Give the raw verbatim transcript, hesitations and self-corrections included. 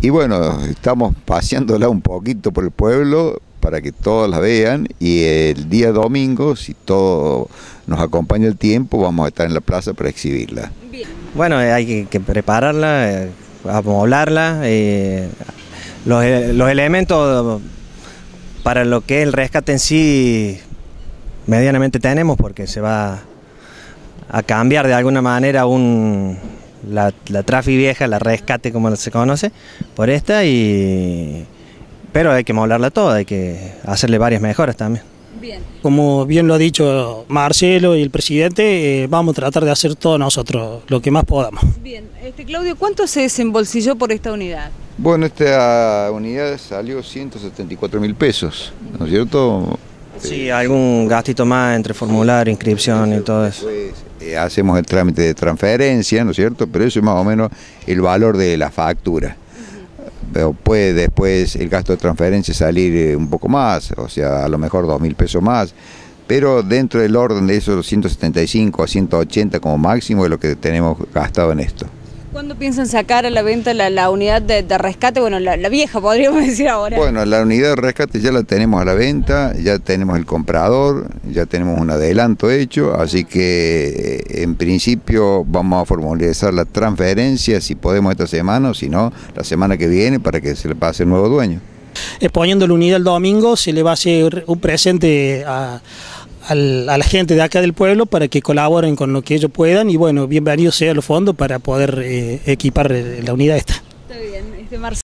Y bueno, estamos paseándola un poquito por el pueblo para que todos la vean, y el día domingo, si todo nos acompaña el tiempo, vamos a estar en la plaza para exhibirla. Bueno, hay que, que prepararla, eh, amoblarla, eh, los, los elementos para lo que es el rescate en sí medianamente tenemos, porque se va a cambiar de alguna manera un, la, la trafi vieja, la rescate como se conoce, por esta, y pero hay que amoblarla toda, hay que hacerle varias mejoras también. Bien. Como bien lo ha dicho Marcelo y el presidente, eh, vamos a tratar de hacer todo nosotros, lo que más podamos. Bien, este, Claudio, ¿cuánto se desembolsilló por esta unidad? Bueno, esta unidad salió ciento setenta y cuatro mil pesos, ¿no es cierto? Sí, algún gastito más entre formulario, inscripción y todo eso. Después, eh, hacemos el trámite de transferencia, ¿no es cierto? Pero eso es más o menos el valor de la factura. Pero puede después el gasto de transferencia salir un poco más, o sea, a lo mejor dos mil pesos más, pero dentro del orden de esos ciento setenta y cinco a ciento ochenta como máximo es lo que tenemos gastado en esto. ¿Cuándo piensan sacar a la venta la, la unidad de, de rescate? Bueno, la, la vieja podríamos decir ahora. Bueno, la unidad de rescate ya la tenemos a la venta, ya tenemos el comprador, ya tenemos un adelanto hecho, así que en principio vamos a formalizar la transferencia, si podemos esta semana, o si no, la semana que viene, para que se le pase el nuevo dueño. Exponiendo la unidad el domingo, se le va a hacer un presente a, a la gente de acá del pueblo para que colaboren con lo que ellos puedan, y bueno, bienvenidos sean los fondos para poder eh, equipar la unidad esta. Está bien, este Marcelo.